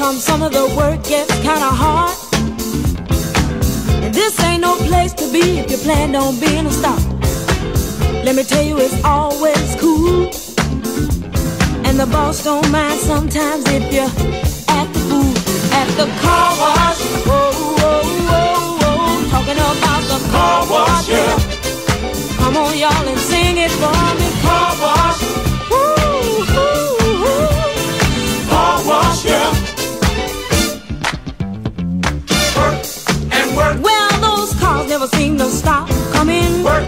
Come some of the work gets kinda hard, and this ain't no place to be if you plan on being a star. Let me tell you, it's always cool, and the boss don't mind sometimes if you act the fool. At the car wash, whoa, whoa, whoa, whoa, talking about the car wash, yeah. Come on, y'all, and sing it for me. Car wash, woo, woo, woo. Car wash, yeah. Work and work. Well, those cars never seem to stop coming. Work.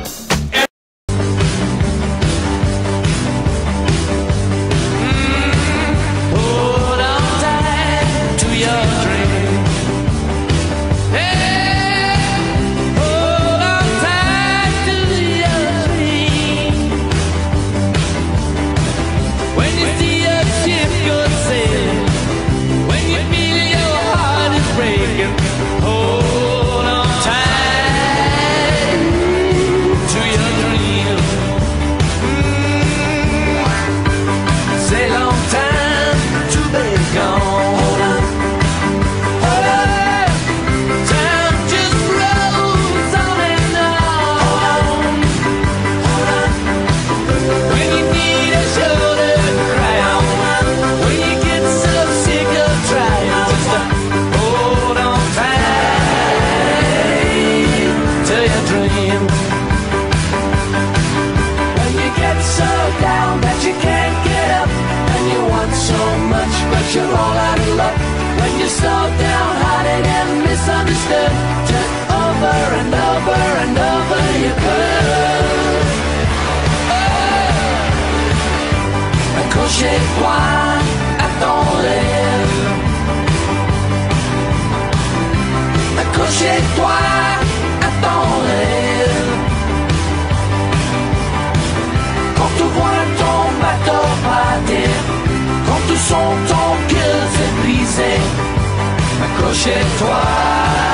You're all out of luck when you're so downhearted and misunderstood. Just over and over and over you could. Accrochez-toi à ton rêve. Accrochez-toi à ton rêve. Quand tu vois ton bateau partir, quand tout son ton cœur s'est brisé, accrochez-toi.